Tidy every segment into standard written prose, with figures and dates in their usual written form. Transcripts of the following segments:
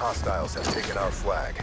Hostiles have taken our flag.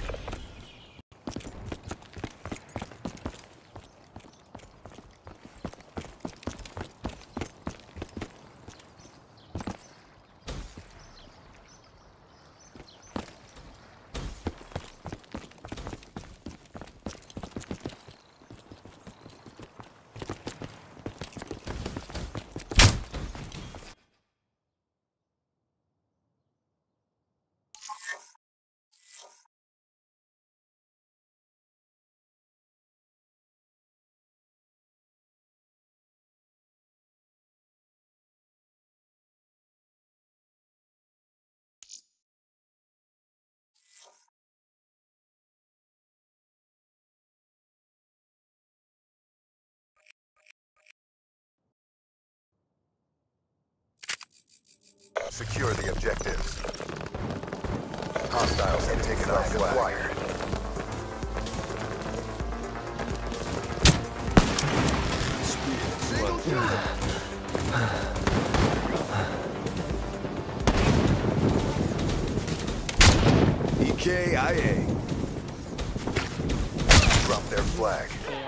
Secure the objectives. Hostiles have taken our flag. EKIA. Drop their flag.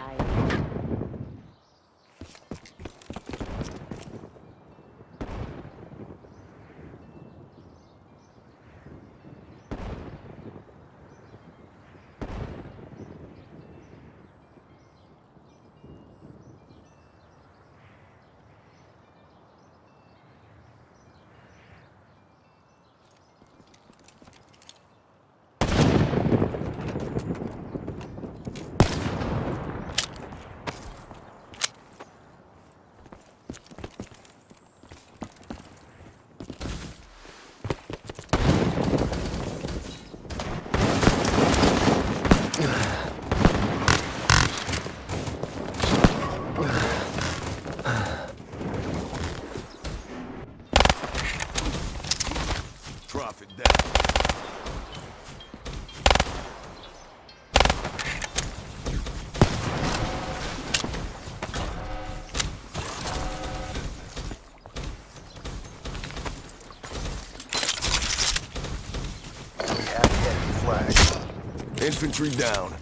Drop it down. We have the enemy flag. Infantry down.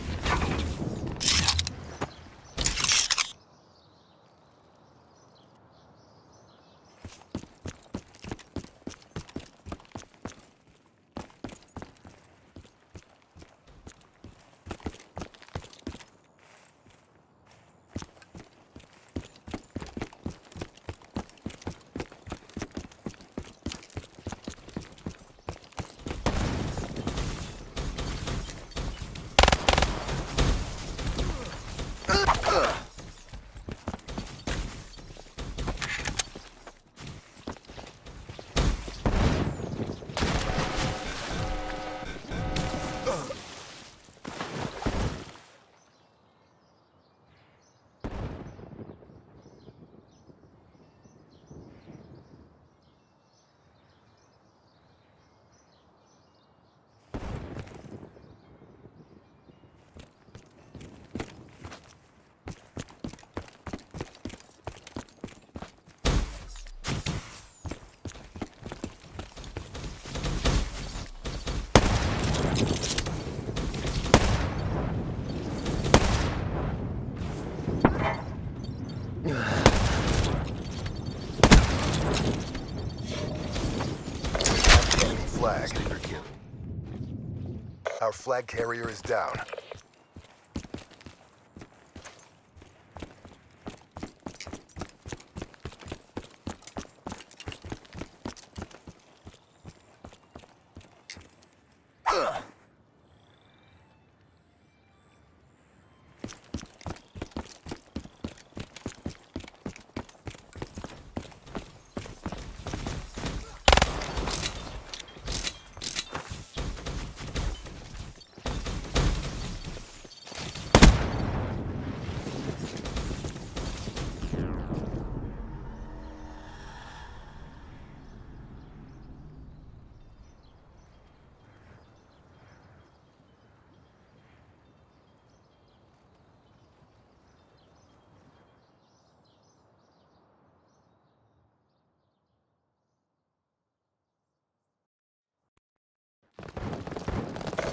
Flag. Our flag carrier is down.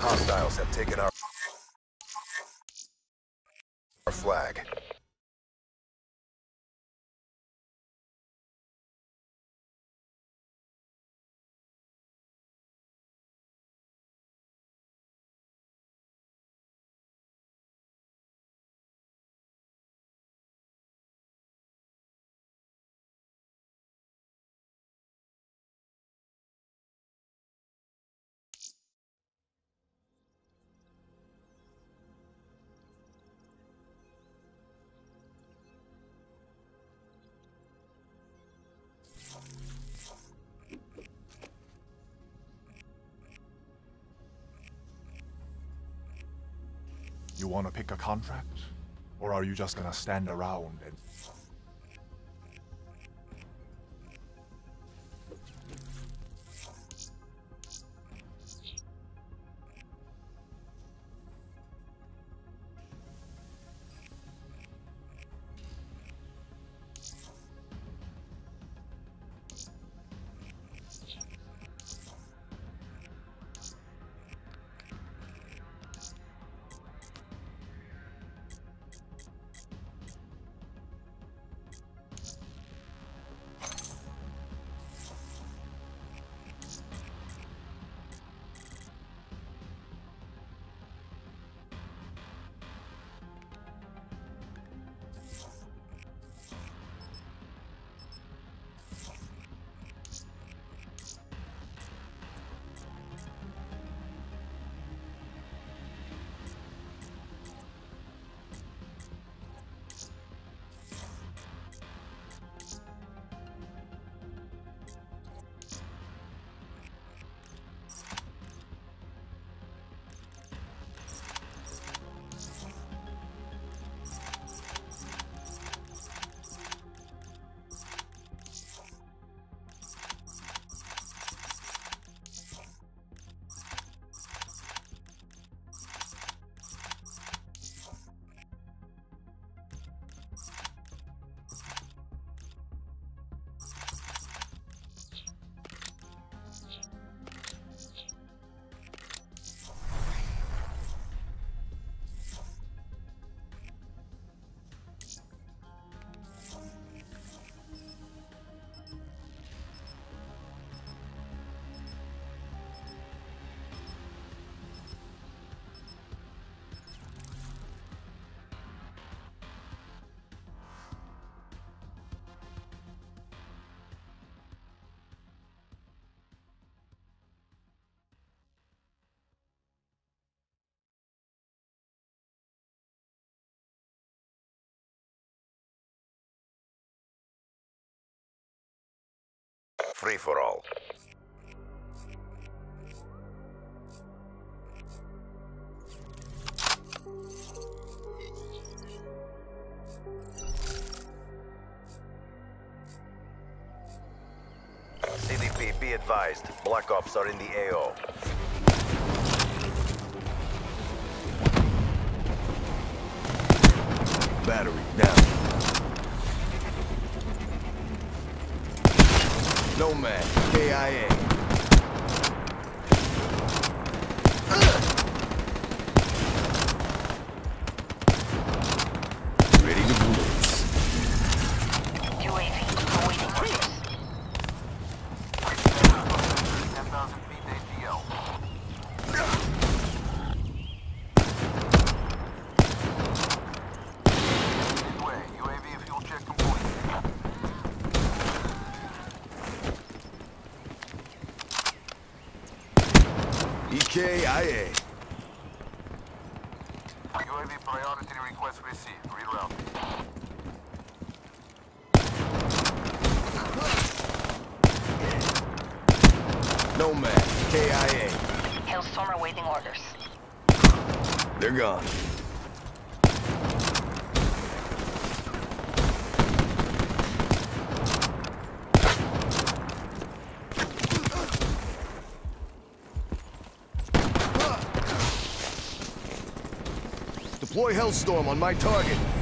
Hostiles have taken our flag. You want to pick a contract? Or are you just gonna stand around and... Free for all. CDP, be advised. Black Ops are in the AO. Battery down. Nomad, KIA. Ready to blitz. UAV awaiting orders. 10,000 feet ATL. Midway, UAV fuel check complete. EKIA. UAV priority request received. Reroute. Nomad, KIA. Hailstorm awaiting orders. They're gone. Deploy Hellstorm on my target.